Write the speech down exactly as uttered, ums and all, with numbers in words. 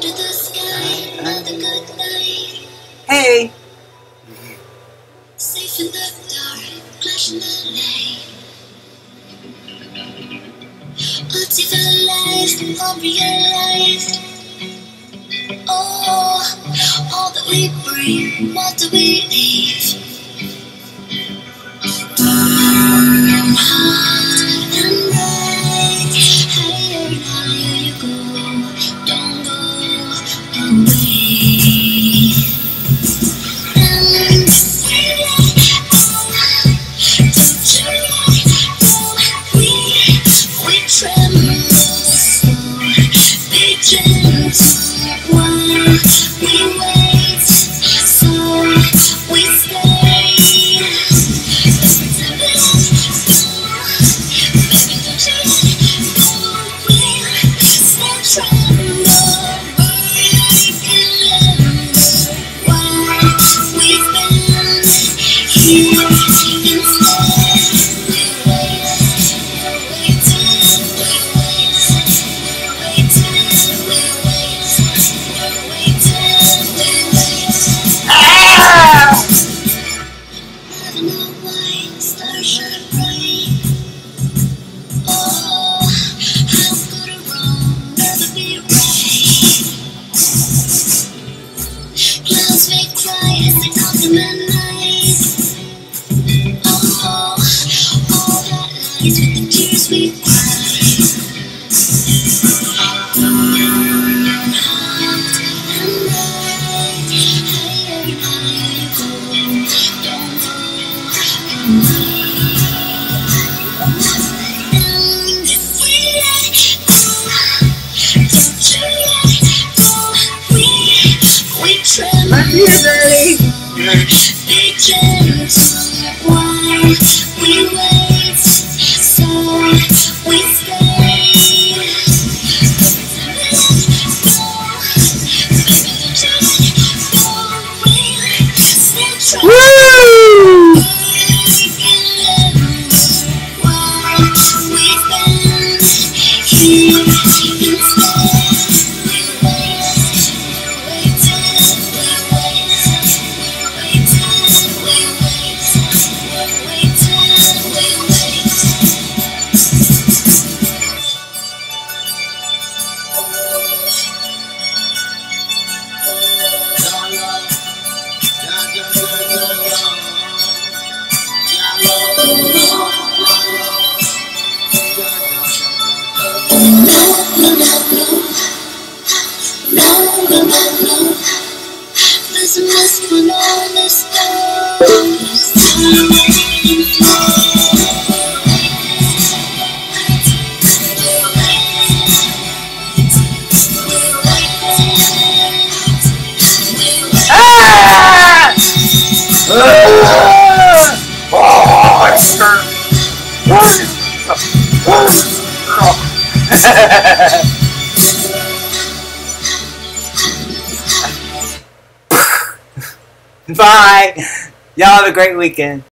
Under the sky, another good night. Hey! Safe in the dark, clash in the light. Uncivilized, unrealized. Oh, all that we bring, what do we leave? Burn hot and bright. Higher and higher you go. Don't go away. And we let go. Don't you let go. We, we tremble so. Be gentle while we wait. So we stay. Stars shine bright. Oh, how good or wrong, never be right. Clouds may cry as they come to midnight. Oh, all that lies with the tears we cry. Burn hot and bright. Higher and higher you go. Don't go away. My tears early. Be gentle while we wait. So we stay. Woo! We've been here instead. There's a mess when all is done. Bye! Y'all have a great weekend.